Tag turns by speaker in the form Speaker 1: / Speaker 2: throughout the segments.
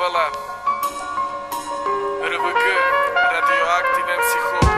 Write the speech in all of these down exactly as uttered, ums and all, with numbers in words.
Speaker 1: Kavala R V G, radioaktivan psihol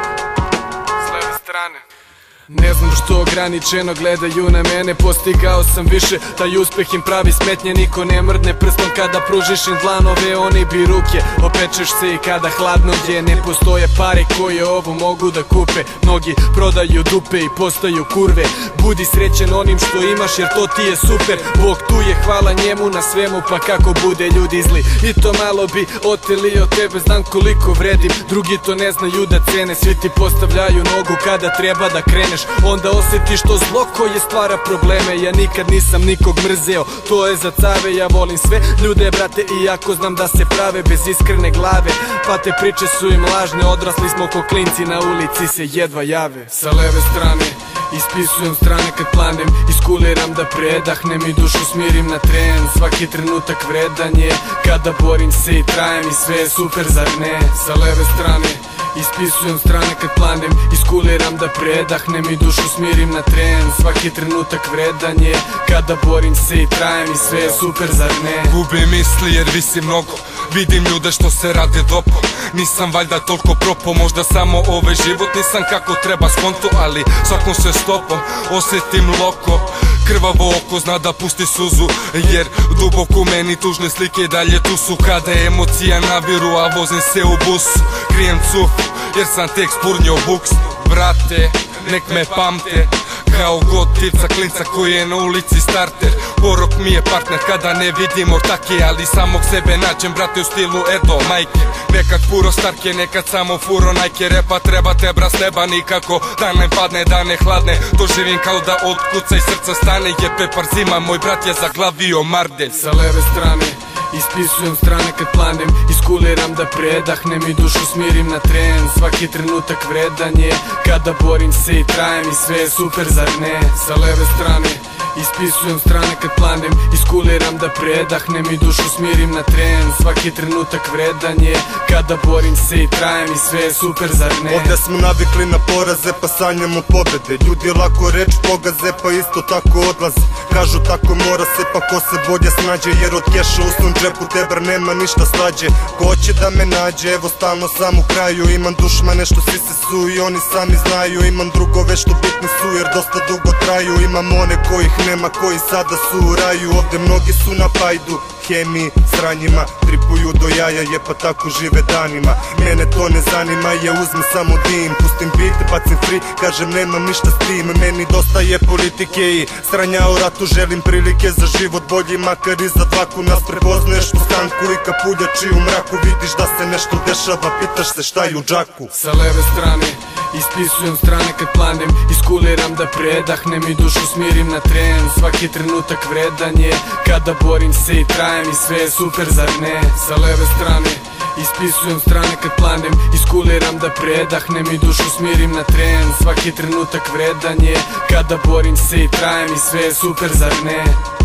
Speaker 1: s leve strane. Ne znam što ograničeno gledaju na mene, postigao sam više, taj uspeh im pravi smetnje. Niko ne mrdne prstom kada pružiš im dlanove, oni bi ruke, opečeš se i kada hladno je. Ne postoje pare koje ovo mogu da kupe, mnogi prodaju dupe i postaju kurve. Budi srećen onim što imaš jer to ti je super, Bog tu je, hvala njemu na svemu, pa kako bude ljudi zli i to malo bi oteli od tebe, znam koliko vredim. Drugi to ne znaju da cene, svi ti postavljaju nogu kada treba da kreneš, onda osjetiš to zlo koje stvara probleme. Ja nikad nisam nikog mrzeo, to je za cave, ja volim sve ljude brate, iako znam da se prave bez iskrene glave. Pa te priče su im lažne, odrasli smo ko klinci, na ulici se jedva jave. Sa leve strane ispisujem strane kad planem, iskuliram da predahnem i dušu smirim na tren. Svaki trenutak vredan je, kada borim se i trajem i sve je super, zar ne? Sa leve strane ispisujem strane kad planem, iskuliram da predahnem i dušu smirim na tren. Svaki trenutak vredan je, kada borim se i trajem i sve je super, zar ne?
Speaker 2: Gubim misli jer visim mnogo, vidim ljude što se rade dobro. Nisam valjda toliko propo, možda samo ovaj život nisam kako treba skonto, ali svakom sve stopom osjetim loko. Krvavo oko zna da pusti suzu, jer duboko u meni tužne slike dalje tu su. Kada emocija naviru, a vozim se u bus, krijem cufu, jer sam tek spurnio buks. Brate, nek me pamte kao gotivca klinca koji je na ulici starter. Porok mi je partner kada ne vidim ortake, ali samog sebe nađem brate u stilu Edo Majke. Nekad furo starke, nekad samo furo Nike. Repa treba te bra s neba, nikako da ne padne, da ne hladne. To živim kao da otkuca i srca stane, je pepar zima, moj brat je zaglavio mardelj.
Speaker 1: Sa leve strane ispisujem strane kad planem, iskuliram da predahnem i dušu smirim na tren. Svaki trenutak vredan je, kada borim se i trajem i sve je super, zar ne? Sa leve strane ispisujem strane kad planem, iskuliram da predahnem i dušu smirim na tren. Svaki trenutak vredan je, kada borim se i trajem i sve je super, zar ne?
Speaker 3: Ovdje smo navikli na poraze pa sanjamo pobjede, ljudi lako reč pogaze pa isto tako odlaze. Kažu tako mora se pa ko se bolje snađe, jer od keša u svom džepu tebra nema ništa slađe. Ko hoće da me nađe, evo stalno sam u kraju, imam dušmane što svi se su i oni sami znaju. Imam drugove što bitni su jer dosta dugo traju, imam one kojih nema koji sada su u raju. Ovdje mnogi su na pajdu, hemiji, sranjima, tripuju do jaja je pa tako žive danima. Mene to ne zanima, ja uzmem samo dim, pustim beat, bacim free, kažem nemam ništa s tim. Meni dosta je politike i sranja o ratu, želim prilike za život bolji, makar i za dvaku. Nas prepoznaješ u stanku i kapuljači u mraku, vidiš da se nešto dešava, pitaš se šta je u džaku.
Speaker 1: Sa leve strane ispisujem strane kad planem, iskuliram da predahnem i dušu smirim na tren. Svaki trenutak vredan je, kada borim se i trajem i sve je super, zar ne? Sa leve strane ispisujem strane kad planem, iskuliram da predahnem i dušu smirim na tren. Svaki trenutak vredan je, kada borim se i trajem i sve je super, zar ne?